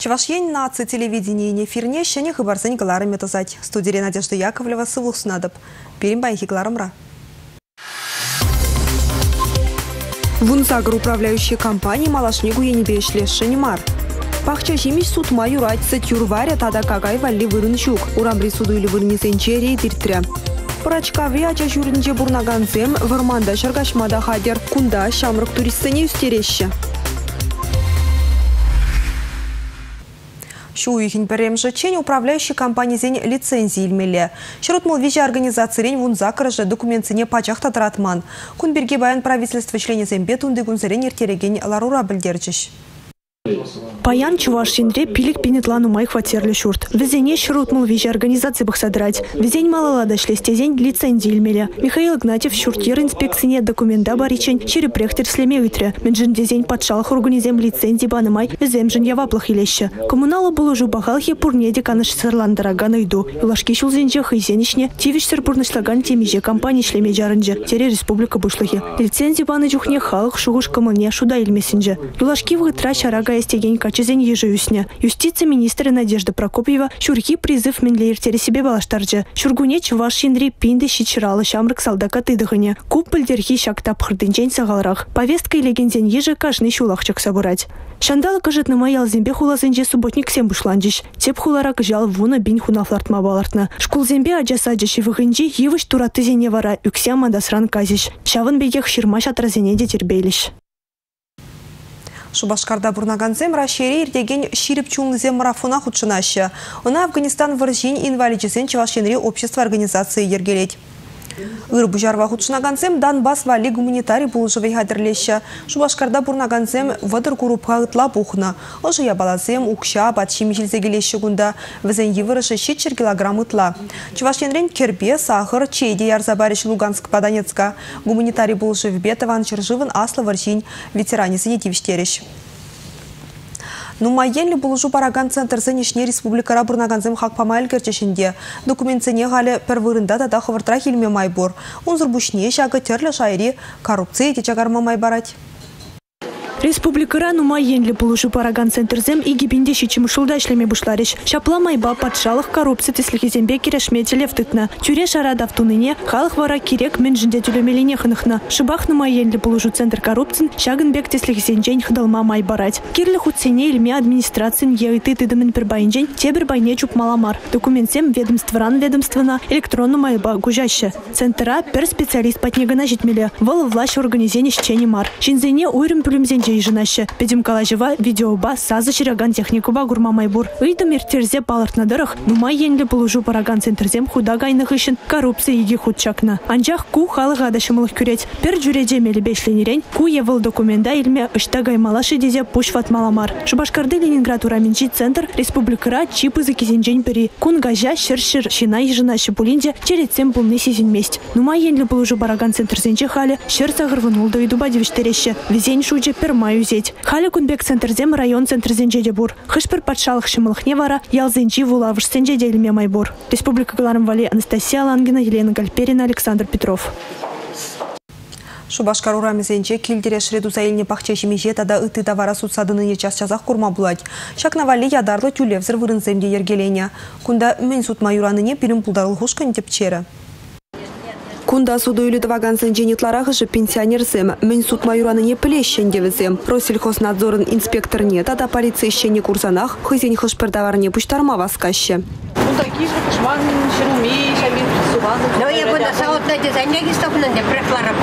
Чувашьен нации телевидения эфирне щене хыбарсен галарым метазать. Студия Надежда Яковлева сывлых снадоб. Перембайхи галарымра. Вунзагр управляющей компании Малашнигу енебешле Шенимар. Пахча жимиш суд маю райца тюрваря тада кагай валли вырынчук. Урамбри суду или вырнесенчерии диртря. Прачкаври ача журинче бурнаганцем варманда шаргашмада хадер. Кунда шамрык туристсене үстереща. Шуихин перемжечень управляющей компании зень лицензии илмеле. Широтмол вижа организации рень вунзакрыжа документсене пачах татаратман. Кунберге баян правительства члене зембе тунды гунзерен ертереген ларура бельдерчиш. Паян Чувашинре пилик пинетлану май хватерлі шурт. Везене шрутмул вижа организации бахсадрать. Везень малалада шлестезень лицензии илмеле. Михаил Игнатьев шуртер инспекцине документа баричень черепрехтер слеме үйтре. Менжин дезень подшалах организем лицензии банымай веземжин яваплах илеща. Коммунала был уже бахалхе пурнеде каныш сырландарага найду. Улашки шулзенже хызенишне тивишсер пурнышлаган темиже компании шлеме жарынже. Тере республика бушлахи. Лицензии баны жухне халых шугуш камылне шуда илмесенже. Улашки вғытра шарага эстеген качезень ежеюсня. Юстиция министра Надежда Прокопьева шурхи призыв менлеертере себе балаштарджа. Шургуне Чувашинри пинды щичралы шамрык салдака тыдыгыне. Куп пыльдерхи шактап хырдынчень сагалрах. Повестка и легензен еже кажный шулахчак собирать. Шандала кажет на маял зембе хулазенже субботник всем бушланджиш. Теп хулара кажал вуна бин хунафлартма балартна. Шкул зембе аджасаджиши выгынджи евыш тураты зене вара юкся мадасран казиш. Шавын бегех ширмаш отразене детербейлиш. Шубашкарда бурнаганзем рашери ирдеген ширип чунлызем марафона худшынашы. Она Афганистан выржин инвалидчесен Чувашинри общество организации ергелеть. Ирбу жарва худшынаганзем Донбасс вали гуманитарий булжывай хадырлеща. Шубашкарда бурнаганзем вадыр группа ытла бухна. Ожи ябалазем укша батшим жилзегелеща гунда. Везен евырышы 6 килограмм ытла. Чувашинрен кербе, сахар, чейде ярзабариш Луганск Паданецка. Гуманитарий булжыв бетован черживан асла варжин ветеранисыне тивиштерещ. Нумайенли булужу параган центр зенешне республика бурнаганзем хакпамайль керчешинде. Документсене галі первырында да хавартра хилме майбор. Унзыр бушне шага терлі шайри коррупция течагарма майбарать. Республикара нумайенли булужу параган центрзем и гибинде щичим шулдашлеми бушлариш. Шапла майба подшалых коррупция теслихизембе кирешмете левтытна. Тюре шарада в туныне халых вара кирек менжинде тюлемелине хынахна. Шибах нумайенли булужу центр коррупцин шагынбек теслихизенжень хдалма майбарать. Кирлі худсене илме администрацин еыты тыдымын пербайнжень тебір байне чуп маламар. Документсем ведомствена электронну майба гужаща. Центра пер специалист патнегана житмеле. Вол власть организене щени мар. Шинзене уйрым пюлемзенже еженаще. Педим калажева видеоба сазы чираган техникуба гурма майбур. Ыйдым иртерзе палартнадырых. Нумай енлі булужу параган центрзем худа гайных ишін коррупция еги худчакна. Анжах ку халыға адашымылық күрет. Пер жүреде мелі бешленерен ку евыл документа илме ышта гаймалашы дезе пуш ватмаламар. Шубашкарды Ленинград ураменчи центр республикара чипы закизенжень пери. Кун гажа шыр-шыр шина еженаще пулинде черецем пулны сизен месть. Нумай енлі булужу параган центрзенче халі шыр сағырвынул да иду бадевиштереще. Везень шуджи пермаю зеть. Халі кунбек центрзем район центрзенче дебур. Хышпыр патшалық шымылықне вара ялзенчи вулавышсенче делме майбур. Республика Галарым Вали Анастасия Лангина, Елена Гальперина, Александр Петров. Шубашкар урамезенче килдере шреду заилне пахчешими жетада ыты товара судсадыны час-часах курма булать. Шакнавали ядарлы тюлевзір вырынземде ергелене. Кунда мен суд майураныне пирим пулдарыл хушкан тепчері. Кунда суду или тавагансын женитларахышы пенсионерзем, мен суд майураныне плещен девізем. Россельхознадзорын инспектор нет, ада полиция щене курсанах, хызень хышпырдаварне пуштарма васкаще. Но я буду саутна дизайнеги стопнанде префларап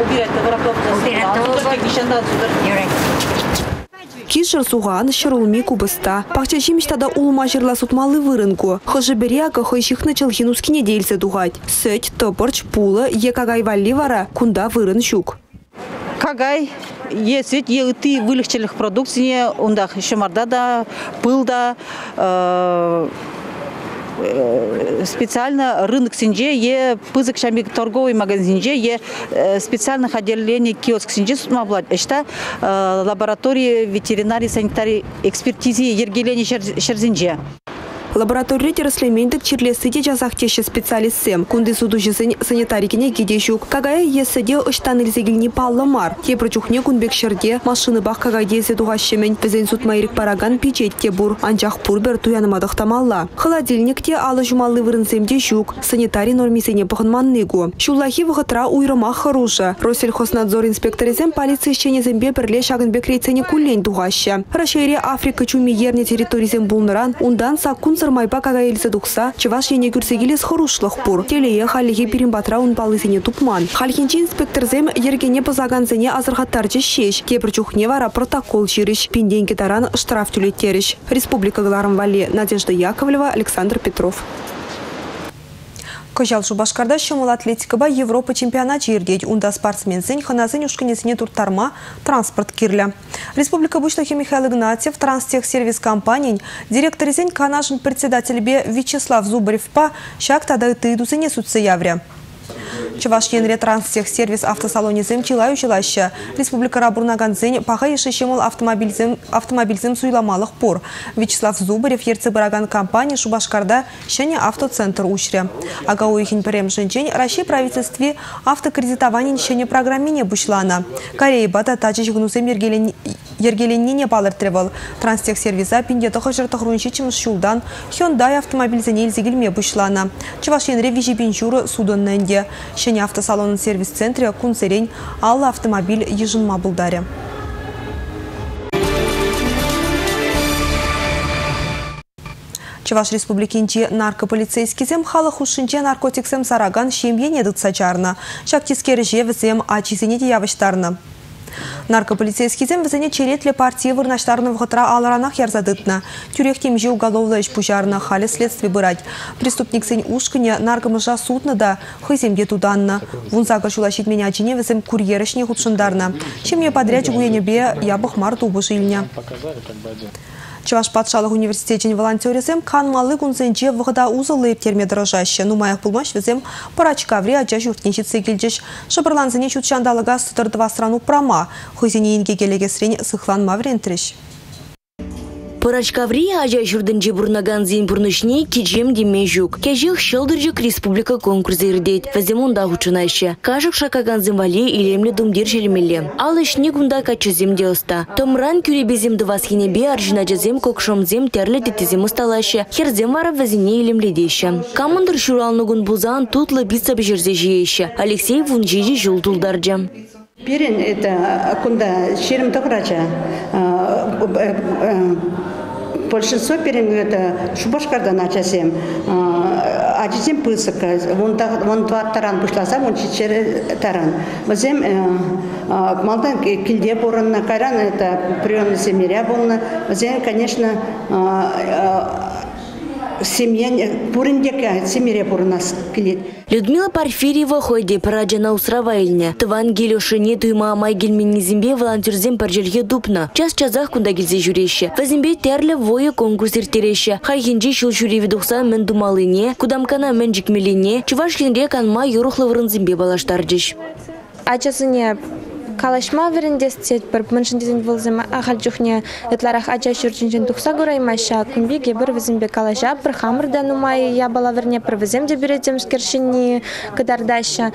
Кишер суган шырулми кубыста. Пахча жимштада улма жырла сутмалы вырынку. Хыжы беряка хыщих начал хинускине дельце дугать. Сеть, топорч, пула, екагай валли вара, кунда вырын щук. Кагай, есвет, ты вылегчелых продукции, ундах шамарда да, пыл да, специально рынок синже, е пызык шамик торговый магазинже, е специальных отделений киоск синже сутмаблать. Это лаборатории ветеринарии санитарии экспертизии ергелени шерзинже. Лаборатория тереслемендик чирлесыде жазахтеші специалистсем. Кунды судушысын санитарикине гидешук. Кагая ессаде ыштан илзегілні паллымар. Тепр чухне кунбекшерде машины бақ кагайде седуғашшемен. Візен сутмайрик параган печетте бур. Анчах пурбер туянымадық тамалла. Холодильникте алы жумалы вырынсемде жук. Санитарий нормисене пахынманныгу. Шуллахи вғытра уйрыма хороша. Россельхознадзор инспекторизем полиция ищенезембе бірле шагынбек рейцене куллень туғашы. Рашере Африка чуми ерне территоризем булныран, ундан саккун сырмайба кагаэльзе дукса, чеваш ене күрсегелес хорушлық пур. Телее халиге перембатра унпалызене тупман. Халхинчи инспекторзем ергене позаганзене азырғаттарчы шеш. Кепір чухне вара протокол жириш. Пинденьки таран штраф тюлеттериш. Республика Галарым Вали, Надежда Яковлева, Александр Петров. Кожал Шубашкарда шымыл атлетикаба Европа чемпионат жирдеть. Унда спортсменсен ханазын ушканесіне туртарма транспорт кирлі. Республика Бушлахи Михаил Игнатьев, транстех-сервис компаниян, директоризен канашын председателебе Вячеслав Зубаревпа шак тада тыйдусыне судсы явря. Чеваш енре транстех-сервис автосалонизм чилаю чилаща. Республика Рабурнаганзен паха ешешемыл автомобильзем суйламалых пор. Вячеслав Зубарев ерцы бараган компания Шубашкарда шене автоцентр ушре. Ага уихин перем женчень России правительстве автокредитованин шене программине бушлана. Корея бата тачыш гнусем ергеленнине балыртревал. Транстех-сервиса пинде тохажыртых рунчичим шулдан Hyundai автомобильзене илзегилме бушлана. Чеваш енре вижибинчуры судонненде. Шене автосалонын сервис-центре кунцерень алла автомобиль ежынма булдаре. Чеваш республикинчи наркополицейскизем халық ушинче наркотиксем сараган шемьене дытсачарна. Шактискері жевізем ачизене явыштарны. Наркополицейскизем візіне черетлі партия вырнаштарны вғытра аларанах ярзадытна. Тюректем же уголовлы пужарна халі следствие бырать. Преступниксен ушкыне наркомыжа судны да хыземге туданна. Вунзага шулашит меня чине візім курьерышне худшындарна. Чем подряд гуенебе ябых марту бушильня. Чеваш патшалық университетен волонтеризем канмалы гунзенче вғыда узылы терме дорожаще. Нумаях пулмаш візем парачкаври аджа журтнешітсе келдеш. Шабырланзыне чутчандалыға сұтырдыва страну прама. Хызене енге келегесрен сықлан маврентреш. Парачкаври ажа журдынче бурнаганзин бурнышне кичем демежук. Кежих шелдыржик республика конкурс ирдет. Ваземунда хучынайшы. Кажық шакаганзин вали илемле думдир желемеле. Алышне гунда качызем делста. Томран кюребезем дывасхинебе аржинажазем кокшомзем терле детезем усталашы. Херзем вара вазине илемле деші. Камындыр шуралны гун бузан тутлы битса бежерзе жиеші. Алексей вунжижи жул тулдарджа. Перен это кунда шерим токрача. Большинство перен это Шубашкарда начасем. Аджисем пысыка. Вон два таран бушласа, вон чечере таран. Возем малдан килде боронна каран это приемный семья болна. Возем, конечно, семья пурындека семья бурнас килет. Людмила Порфирьева хойде параджана усравайльня. Тыван гелешине туйма амай гельмени зембе волонтерзем паржелье дупна. Час-часах кунда гельзе жюреше. Вазембе терле вое конкурс иртереше. Хайхинджи шул жюри ведухса мен думалыне, кудамкана мен жикмелине, чувашхинре канма юрухлы вырынзембе балаштарджиш. Ачасыне калашма верендестет бір міншіндезен болзем ахалжухне этларах ача шүрчінчен тухса гураймаша кумбиге бір візімбе калаша бір хамырда нумай я бала верне бір візем де беретем скершини кадардаша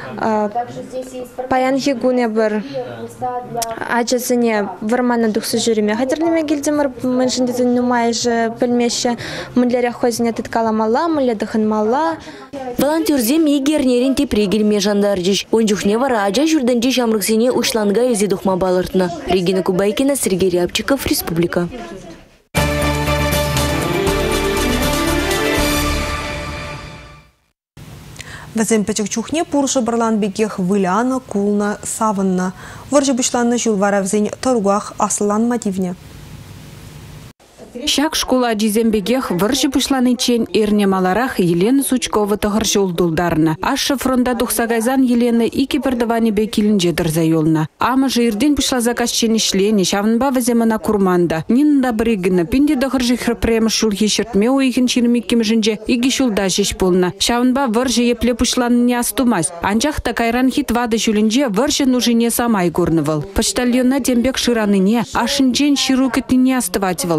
паян хигуне бір ачасыне вармана духсы жүреме хадерлеме гелдемір міншіндезен нумай же пілмеше мүллеря хозине тыткаламала мүлле дыхынмала. Волонтерзем егернерин тепрегельме жандарджиш. Онжухне вара ача жүрденжи шамрыксене ушланга ези духма балыртна. Регина Кубайкина, Сергей Рябчиков, Республика. Вазем печекчухне пуршы барлан бекех выляна, кулна, саванна. Варжы бушланны жулвара взень торгуах аслан мотивне. Шак школа дизембегех выржы пушланы чен эрне маларах Елена Сучкова тахыр жолдулдарна. Ашы фронта тухсагайзан Елена ики пердавани бекилін жедірза йолна. Ама жирден пушла заказ чен ишлени, шавнба ваземана курманда. Нинда бригна, пинде дахыр жихр према шул хешертме уихин чинмикким жинже, иги шулда жеш полна. Шавнба выржы епле пушланы не астумась. Анчах такайран хит вады шулинже выржы нужине самай гурнывал. Почтальона дембек шираныне, ашынчен ширукетіне астыватывал.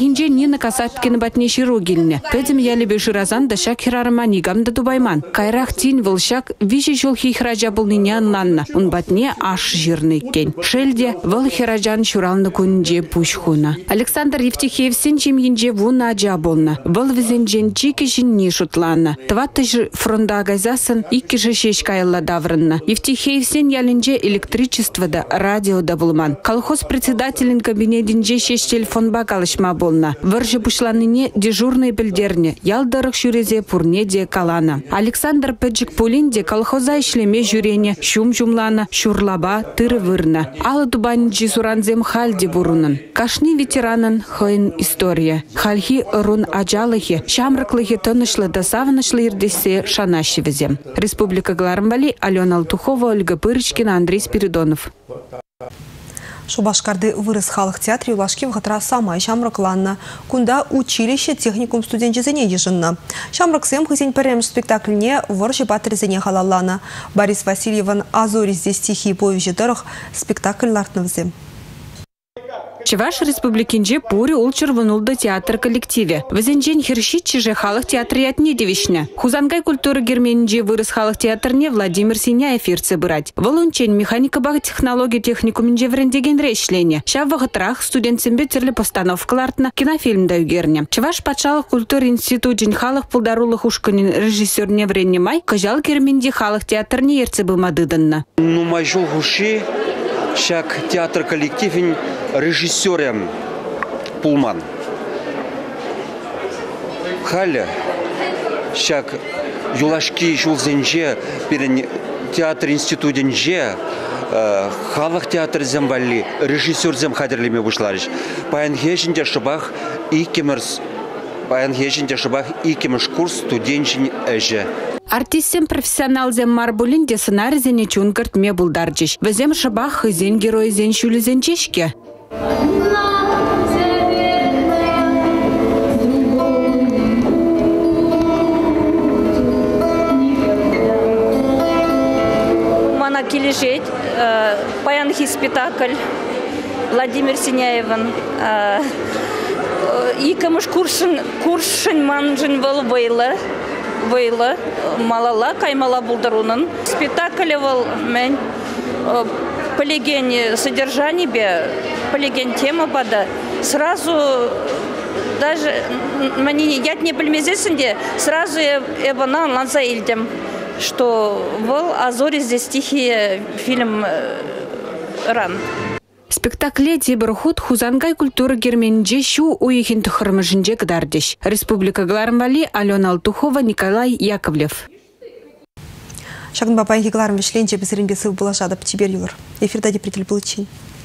Пирхинже Нина Касаткина батне широгильне. Педем ялебе ширазан да шак хирарыма нигам да дубайман. Кайрах тин волшак вижи жол хихража булнынян ланна. Он батне аш жирный кен. Шельде вол хиражан шуралны кунже пушхуна. Александр Евтихеев сенчим енже вуна джаболна. Вол визенжен чикишин не шутлана. Тватыж фронда газасын иккиши шешкайла даврынна. Евтихеев сен ялинже электричество да радио да булман. Колхоз председателин кабинетинже шеш телефонба калышма болна. Выржы бушланыне дежурный билдерне. Ялдарых шурезе пурне де калана. Александр Педжик Пулинде колхоза ишлеме жюрене шум жумлана, шурлаба, тыры вырна. Алы дубанинжи суранзем хальде бурунын. Кашни ветеранын хойн история. Хальхи рун аджалыхи, шамрыклыхи тынышлы да савынышлы ирдесе шанащевізем. Республика Глармбали, Алена Алтухова, Ольга Пырочкина, Андрей Спиридонов. Шубашкарды вырыс халық театре улашки вғытра самай шамрыкланна. Кунда училище техникум студенчезене ежынна. Шамрыксем хызен пәрем спектакльне выржы батырзене халаллана. Борис Васильеван «Азори здесь стихи» повежі дырых спектакль лартнывзем. Чеваш республикинже пури улчыр вынулды театр коллективе. Візенжен хершитчі же халық театры ятне девишне. Хузангай культуры герменинже вырыс халық театрне Владимир Синяев ирцы бырать. Волончен механика баг технология техникуминже врендеген рейшлене. Шав вағытрах студентсембе терлі постановкалартна кинофильм дайгерне. Чеваш патшалық культуры институтын халық пулдарулы хушканин режиссерне вренне май, кажал герменде халық театрне ирцы бымадыданна. Ну майжол хуши, шак театр коллективин режиссером Пулман. Халя, шак юлашки шулзенже перед театр институтенже халах театр зембали режиссер земхадерлими бушлариш. Паянхешинде шабах и кемерс паянхешинде шабах и кемеш курс студенчин эже. Артистем профессионал зем марбулинде сценарий зене чункарт ме булдарчиш. Везем шабах хызен герой зен шулезен чешке. Мана кележет, паянхи спектакль Владимир Синяеван. Икамыш куршын манжын был вейла, малала, каймала булдарунын. Спектакль был мен полеген содержание бе, полеген тема бада. Сразу даже я не польмезесенде, сразу я банан ланзаильдем, что был «Азори здесь стихи» фильм ран. Спектакле дебрхут хузангай культуры герменже шу уихин тухармыжинже гдардиш. Республика Глармбали, Алена Алтухова, Николай Яковлев. Шагын бапайки Гларм вишленче безренге сыл булашады птибер юлар. Эфирда депретель получин.